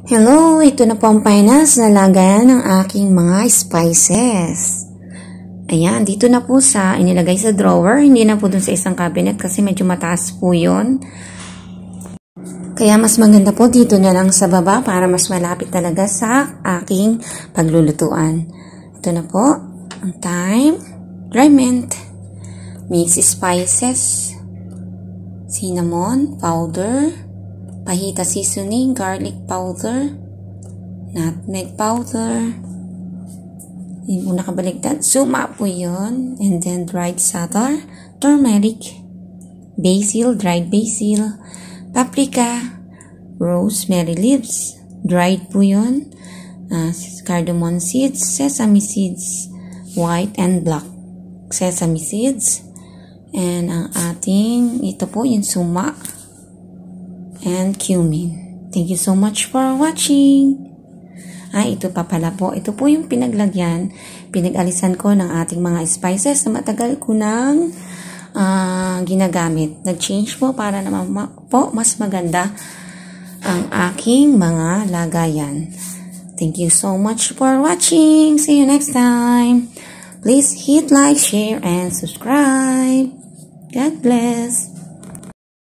Hello, ito na po ang finals na lagayan ng aking mga spices. Ayan, dito na po sa inilagay sa drawer, hindi na po dun sa isang cabinet kasi medyo mataas po yun. Kaya mas maganda po dito na lang sa baba para mas malapit talaga sa aking paglulutuan. Ito na po ang thyme, dry mint, mixed spices, cinnamon powder, pahita seasoning, garlic powder, nutmeg powder, yun po nakabaligtad, suma po yun, and then dried satar, turmeric, basil, dried basil, paprika, rosemary leaves, dried po yun, cardamom seeds, sesame seeds, white and black sesame seeds, and ang ating, ito po yung suma, and cumin. Thank you so much for watching. Ito pa pala po. Ito po yung pinaglagyan, pinag-alisan ko ng ating mga spices na matagal ko nang ginagamit. Nag-change po para naman po mas maganda ang aking mga lagayan. Thank you so much for watching. See you next time. Please hit like, share, and subscribe. God bless.